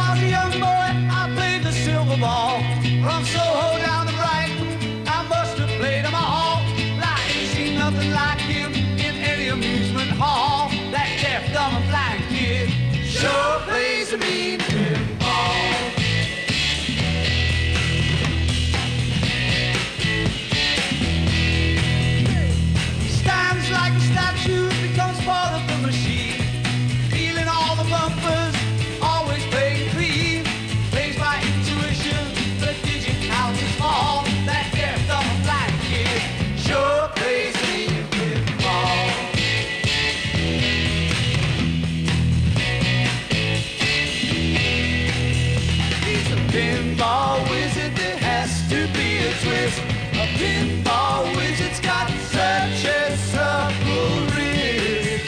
was a young boy, I played the silver ball. From Soho down to Brighton, I must have played them all. Like ain't seen nothing like him in any amusement hall. That deaf, dumb, and blind kid sure plays a mean pinball. Stands like a statue, becomes part of the machine. Feeling all the bumpers, always playing clean. Plays by intuition, the digit count is small. That deaf, dumb, and blind kid sure plays a mean pinball. He's a pinball wizard, there has to be a twist. A pinball wizard's got such a supple wrist.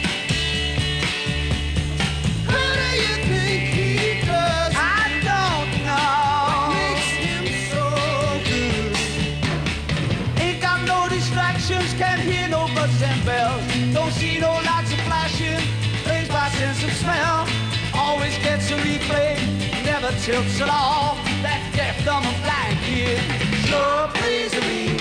How do you think he does? I don't know. What makes him so good? Ain't got no distractions, can't hear no buzzes and bells. Don't see no lights are flashing, plays by sense of smell. Always gets a replay, never tilts at all. That deaf, dumb, and blind kid sure plays a mean